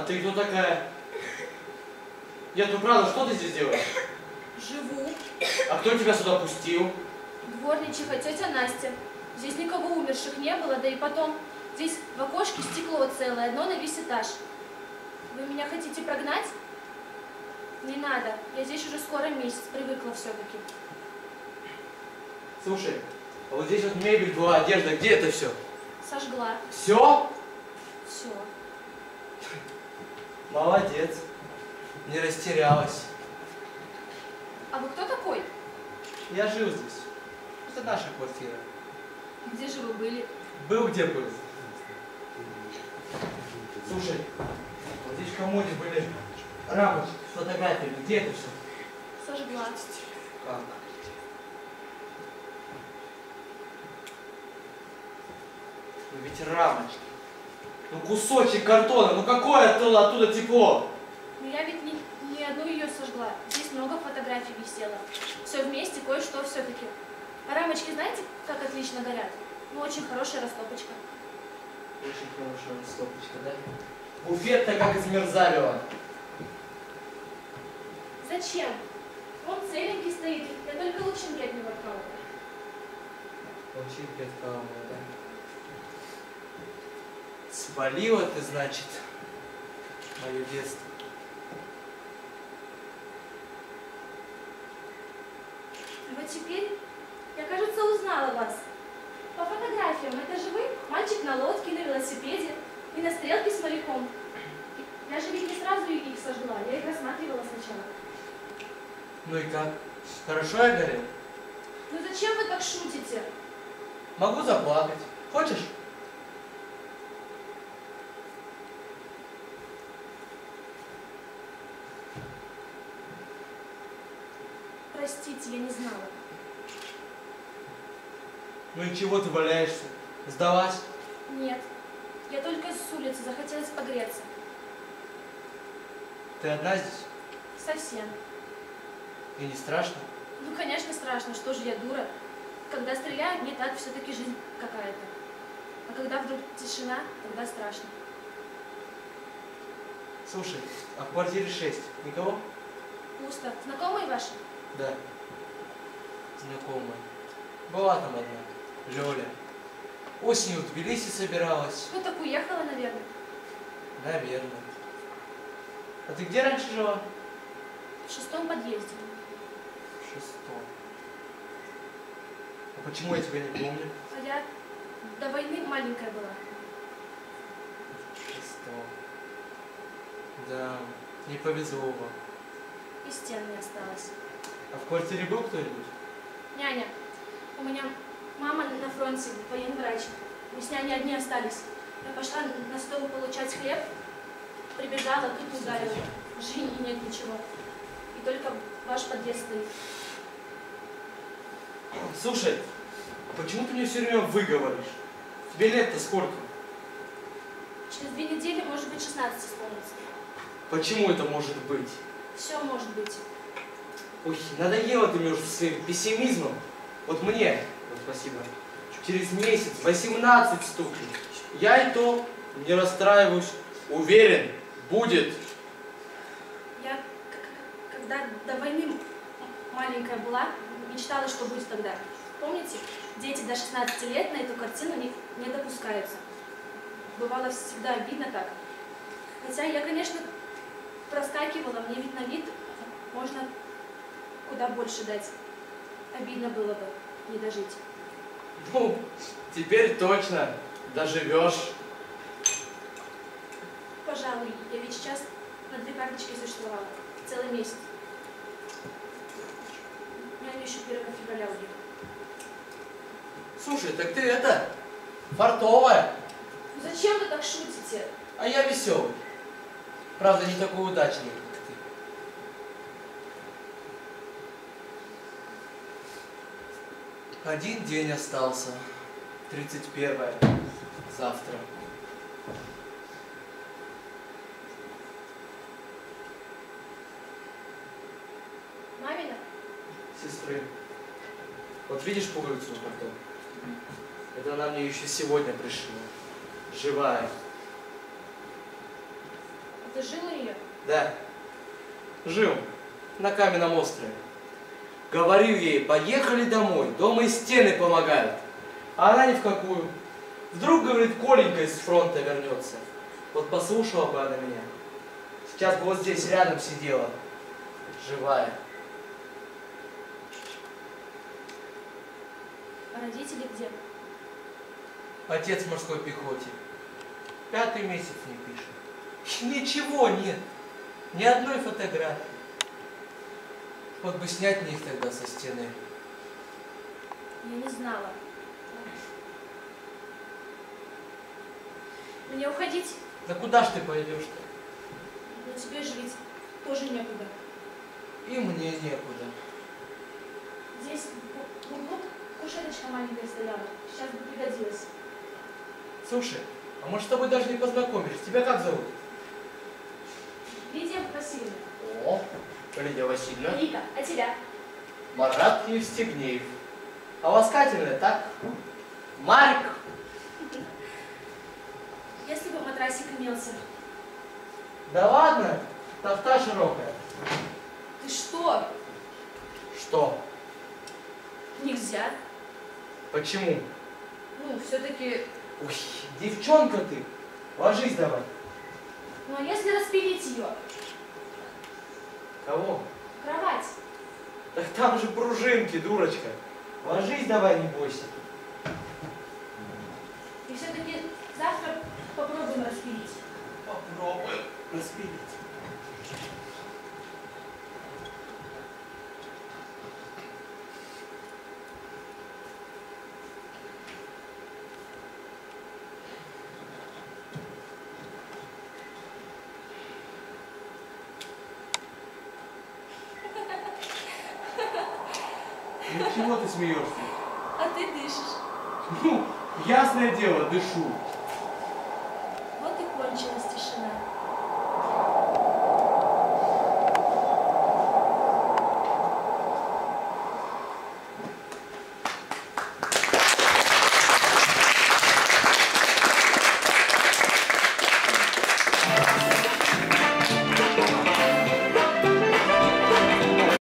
А ты кто такая? Нет, ну правда, что ты здесь делаешь? Живу. А кто тебя сюда пустил? Дворничиха, тетя Настя. Здесь никого умерших не было, да и потом, здесь в окошке стекло целое, одно на весь этаж. Вы меня хотите прогнать? Не надо, я здесь уже скоро месяц, привыкла все-таки. Слушай, а вот здесь вот мебель была, одежда, где это все? Сожгла. Все? Все. Молодец. Не растерялась. А вы кто такой? Я жил здесь. Это наша квартира. Где же вы были? Был где был. Слушай, вот здесь в комоде были рамочки с фотографиями. Где это все? Сожгла. Как? Ну ведь рамочки. Ну кусочек картона, ну какое оттуда тепло? Но я ведь не одну ее сожгла. Здесь много фотографий висело. Все вместе, кое-что все-таки. А рамочки знаете, как отлично горят? Ну, очень хорошая растопочка. Очень хорошая растопочка, да? Буфет-то как из Мерзалева. Зачем? Он целенький стоит, я только лучинки от него откалываю. Лучинки откалываю, да? Спалила ты, значит, мое детство. Вот теперь я, кажется, узнала вас. По фотографиям, это же вы? Мальчик на лодке, на велосипеде и на стрелке с моряком. Я же ведь не сразу их сожгла, я их рассматривала сначала. Ну и как? Хорошо я горел? Ну зачем вы так шутите? Могу заплакать. Хочешь? Простите, я не знала. Ну и чего ты валяешься? Сдалась? Нет, я только с улицы, захотелось погреться. Ты одна здесь? Совсем. И не страшно? Ну, конечно, страшно, что же я дура. Когда стреляют, не так все-таки жизнь какая-то. А когда вдруг тишина, тогда страшно. Слушай, а в квартире 6 никого? Пусто. Знакомые ваши? Да. Знакомая. Была там одна. Лёля. Осенью в Тбилиси собиралась. Ну, так уехала, наверное. Наверное. А ты где раньше жила? В 6-м подъезде. В 6-м. А почему я тебя не помню? А я до войны маленькая была. В 6-м. Да, не повезло вам. И стен не осталось. А в квартире был кто-нибудь? Няня. У меня мама на фронте, военврач. Мы с няней одни остались. Я пошла на стол получать хлеб. Прибежала, тут ударила. Жени нет ничего. И только ваш подъезд стоит. Слушай, почему ты мне все время выговоришь? Тебе лет-то сколько? Через 2 недели, может быть, 16 исполнится. Почему это может быть? Все может быть. Ой, надоело ты мне уже своим пессимизмом. Вот мне, вот спасибо, через месяц 18 стукнет. Я и то не расстраиваюсь. Уверен, будет. Я, когда до войны маленькая была, мечтала, что будет тогда. Помните, дети до 16 лет на эту картину не допускаются. Бывало всегда обидно так. Хотя я, конечно, проскакивала, мне ведь на вид можно куда больше дать. Обидно было бы не дожить. Ну, теперь точно доживешь. Пожалуй, я ведь сейчас на 2 карточки существовала. Целый месяц. Я еще 1 февраля уехала. Слушай, так ты это, фартовая. Ну зачем вы так шутите? А я веселый. Правда, не такой удачный, как ты. Один день остался. 31-е. Завтра. Мамина? Сестры. Вот видишь пуговицу на пальто? Это она мне еще сегодня пришила. Живая. Ты жил у нее? Да. Жил на каменном острове. Говорил ей, поехали домой, дома и стены помогают. А она ни в какую. Вдруг, говорит, Коленька из фронта вернется. Вот послушала бы она меня. Сейчас бы вот здесь рядом сидела. Живая. А родители где? Отец в морской пехоте. 5-й месяц не пишет. Ничего нет. Ни одной фотографии. Вот бы снять мне их тогда со стены. Я не знала. Мне уходить? Да куда ж ты пойдешь-то? Но тебе же ведь тоже некуда. И мне некуда. Здесь в углу кушеточка маленькая стояла. Сейчас бы пригодилась. Слушай, а может с тобой даже не познакомишь? Тебя как зовут? Лидия Васильевна. О, Лидия Васильевна. Вика, а тебя? Марат Евстигнеев. А ласкательное, так? Марик. Если бы матрасик имелся. Да ладно, тафта широкая. Ты что? Что? Нельзя. Почему? Ну, все-таки... Ой, девчонка ты. Ложись давай. Ну, а если распилить ее? Кого? Кровать. Так там же пружинки, дурочка. Ложись давай, не бойся. И все-таки завтра попробуем распилить. Попробуем распилить. Ну чего ты смеешься? А ты дышишь. Ну, ясное дело, дышу.